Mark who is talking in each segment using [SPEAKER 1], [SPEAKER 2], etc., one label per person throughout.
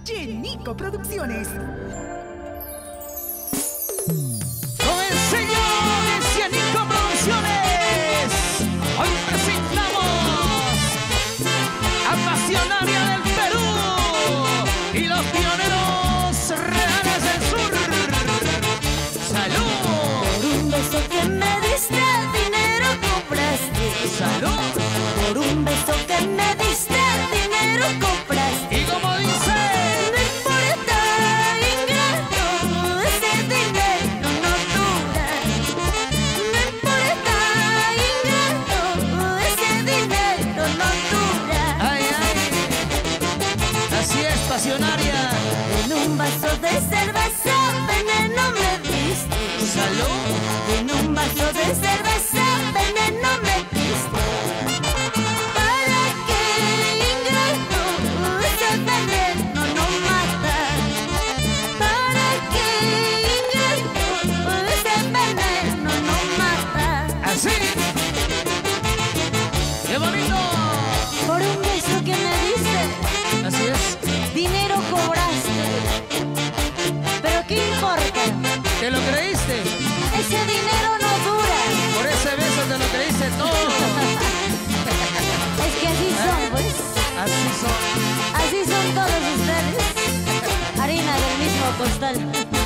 [SPEAKER 1] Yenico Producciones.
[SPEAKER 2] Con el sello de Yenico Producciones, hoy presentamos a Pasionaria del Perú y los pioneros reales del sur. ¡Salud!
[SPEAKER 3] Por un beso que me diste, dinero compraste.
[SPEAKER 2] ¡Salud!
[SPEAKER 3] Por un beso que me diste, dinero compraste.
[SPEAKER 2] Y como dice,
[SPEAKER 3] No importa, ingrato, ese dinero no dura. No importa, ingrato, ese dinero no dura.
[SPEAKER 2] ay, ay, así es, Pasionaria.
[SPEAKER 3] En un vaso de cerveza, veneno me diste.
[SPEAKER 2] ¡Salud!
[SPEAKER 3] En un vaso de cerveza, veneno me diste. ¿Para qué, ingrato, ese veneno no mata? ¿Para qué, ingrato, ese veneno no mata?
[SPEAKER 2] Así. ¡Qué bonito!
[SPEAKER 3] Por un beso que me diste,
[SPEAKER 2] Así es.
[SPEAKER 3] dinero cobraste. Pero ¿qué importa?
[SPEAKER 2] ¿Te lo creíste?
[SPEAKER 3] Ese dinero no dura.
[SPEAKER 2] Por ese beso te lo creíste todo.
[SPEAKER 3] Es que así son, pues.
[SPEAKER 2] Así son.
[SPEAKER 3] Así son todos ustedes. Harina del mismo costal.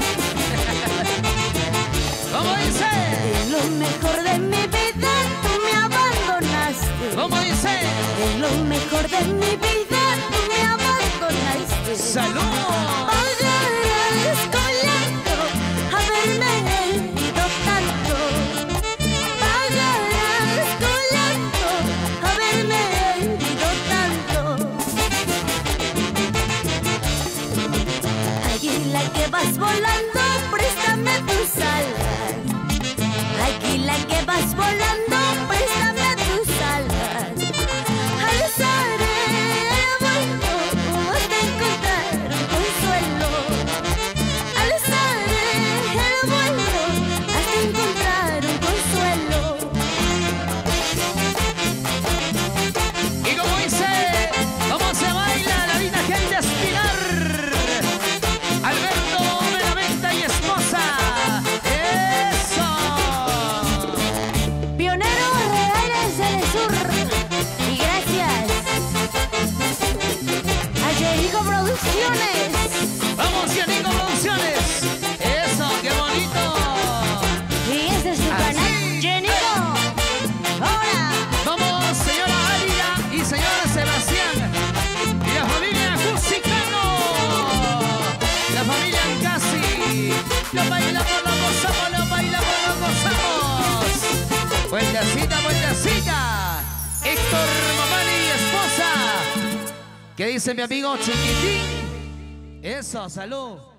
[SPEAKER 2] ¿Cómo dice?
[SPEAKER 3] En lo mejor de mi vida tú me abandonaste.
[SPEAKER 2] ¿Cómo dice?
[SPEAKER 3] En lo mejor de mi vida tú me abandonaste.
[SPEAKER 2] ¡Salud!
[SPEAKER 3] Agradezco llanto haberme herido tanto. Agradezco llanto haberme herido tanto. Águila que vas volando, préstame tus alas. Águila que vas volando, préstame tus alas. Alzaré el vuelo hasta encontrar un consuelo. Alzaré el vuelo hasta encontrar un consuelo.
[SPEAKER 2] ¿Y cómo dice? ¿Cómo se baila la linda gente Espinar? Alberto Benavente y esposa. ¡Eso!
[SPEAKER 3] Pioneros reales del sur. Y gracias a Yenico Producciones.
[SPEAKER 2] ¡Vamos, Yenico Producciones! ¡Eso, qué bonito!
[SPEAKER 3] Y ese es su
[SPEAKER 2] Así.
[SPEAKER 3] canal, Yenico. Ahora,
[SPEAKER 2] Vamos, señora Álida y señora Sebastián. Y la familia Jusicano. La familia Ancasi. Lo bailamos, lo gozamos, lo bailamos, lo gozamos. Vueltecita, vueltecita. Héctor Mamani y esposa. ¿Qué dice mi amigo Chiquitín? Eso, salud.